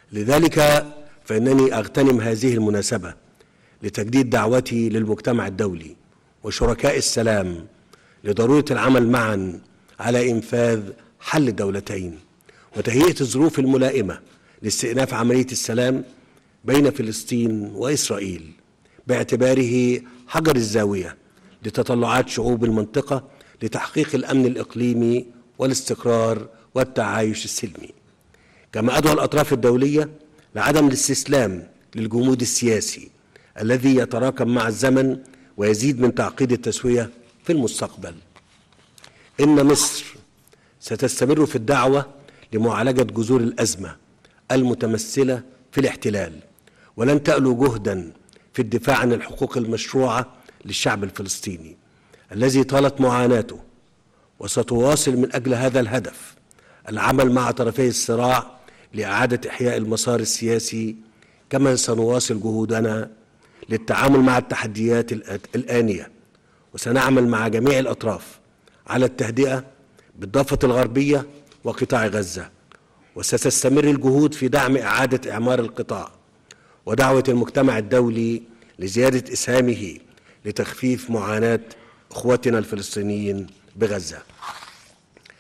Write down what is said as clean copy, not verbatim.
لذلك فإنني أغتنم هذه المناسبة لتجديد دعوتي للمجتمع الدولي وشركاء السلام لضرورة العمل معا على إنفاذ حل الدولتين وتهيئة الظروف الملائمة لاستئناف عملية السلام بين فلسطين وإسرائيل باعتباره حجر الزاوية لتطلعات شعوب المنطقة لتحقيق الأمن الإقليمي والاستقرار والتعايش السلمي. كما أدعو الأطراف الدولية لعدم الاستسلام للجمود السياسي الذي يتراكم مع الزمن ويزيد من تعقيد التسوية في المستقبل. إن مصر ستستمر في الدعوة لمعالجة جذور الأزمة المتمثلة في الاحتلال، ولن تألو جهدا في الدفاع عن الحقوق المشروعة للشعب الفلسطيني الذي طالت معاناته، وستواصل من أجل هذا الهدف العمل مع طرفي الصراع لإعادة إحياء المسار السياسي، كما سنواصل جهودنا للتعامل مع التحديات الآنية، وسنعمل مع جميع الأطراف على التهدئة بالضفة الغربية وقطاع غزة، وستستمر الجهود في دعم إعادة إعمار القطاع ودعوة المجتمع الدولي لزيادة إسهامه لتخفيف معاناة إخوتنا الفلسطينيين بغزة.